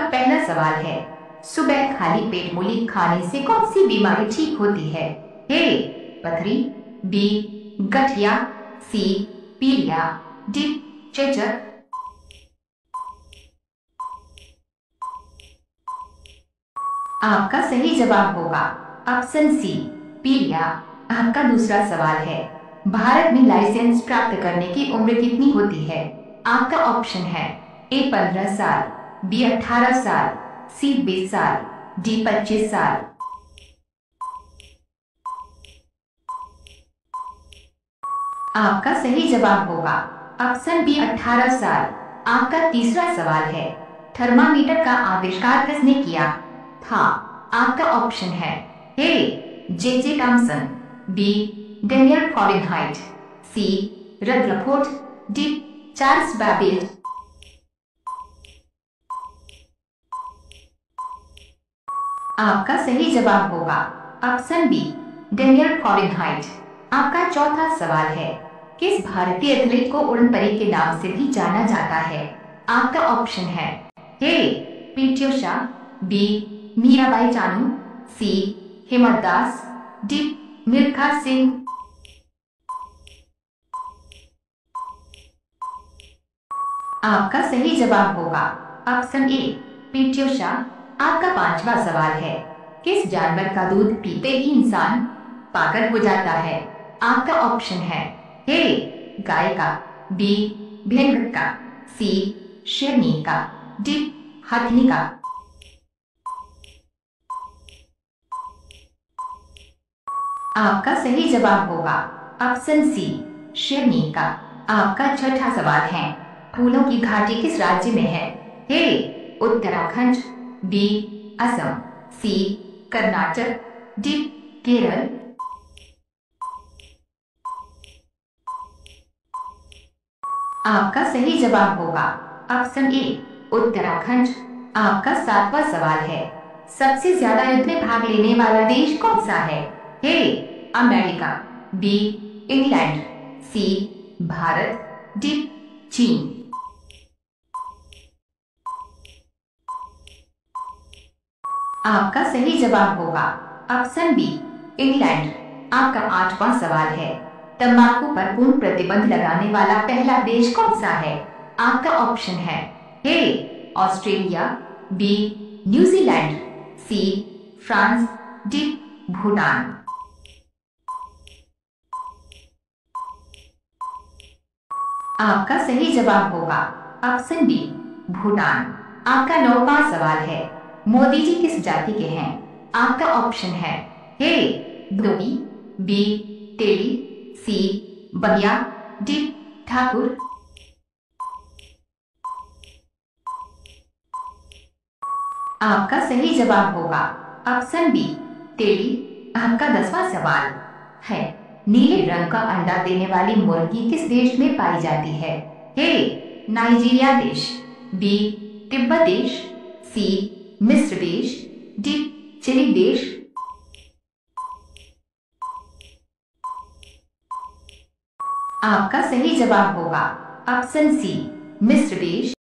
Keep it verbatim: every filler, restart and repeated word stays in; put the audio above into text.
पहला सवाल है, सुबह खाली पेट मूली खाने से कौन सी बीमारी ठीक होती है? ए पथरी, बी गठिया, सी पीलिया, डी चेचक। आपका सही जवाब होगा ऑप्शन सी पीलिया। आपका दूसरा सवाल है, भारत में लाइसेंस प्राप्त करने की उम्र कितनी होती है? आपका ऑप्शन है ए पंद्रह साल, बी अठारह साल, सी बीस साल, डी पच्चीस साल। आपका सही जवाब होगा ऑप्शन बी अठारह साल। आपका तीसरा सवाल है, थर्मामीटर का आविष्कार किसने किया था? आपका ऑप्शन है A J J Thomson, B Daniel Fahrenheit, C Rutherford, D Charles Babbage. आपका सही जवाब होगा ऑप्शन बी डेनियल फॉरेनहाइट। आपका चौथा सवाल है, किस भारतीय एथलीट को उड़न परी के नाम से भी जाना जाता है? आपका ऑप्शन है A PT Usha, B Mirabai Chanu, C Hima Das, D Milkha Singh. आपका सही जवाब होगा ऑप्शन ए पीटी उषा। आपका पांचवा सवाल है, किस जानवर का दूध पीते ही इंसान पागल हो जाता है? आपका ऑप्शन है ए गाय का, बी भेड़ का, सी शेरनी का, डी हाथी का। आपका सही जवाब होगा ऑप्शन सी शेरनी का। आपका छठा सवाल है, फूलों की घाटी किस राज्य में है? A Uttarakhand, B Assam, C Karnataka, D Kerala. आपका सही जवाब होगा ऑप्शन ए उत्तराखंड। आपका सातवां सवाल है, सबसे ज्यादा युद्ध में भाग लेने वाला देश कौन सा है? A America, B England, C Bharat, D चीन। आपका सही जवाब होगा ऑप्शन बी इंग्लैंड। आपका आठवां सवाल है, तंबाकू पर पूर्ण प्रतिबंध लगाने वाला पहला देश कौन सा है? आपका ऑप्शन है A Australia, B New Zealand, C France, D Bhutan. आपका सही जवाब होगा ऑप्शन बी भूटान। आपका नौवां सवाल है, मोदी जी किस जाति के हैं? आपका ऑप्शन है ए धोबी, बी तेली, सी बनिया, डी ठाकुर। आपका सही जवाब होगा ऑप्शन बी तेली। आपका दसवां सवाल है, नीले रंग का अंडा देने वाली मुर्गी किस देश में पाई जाती है? ए नाइजीरिया देश, बी तिब्बत देश, सी मिस्र देश, डी चिली देश। आपका सही जवाब होगा ऑप्शन सी मिस्र देश।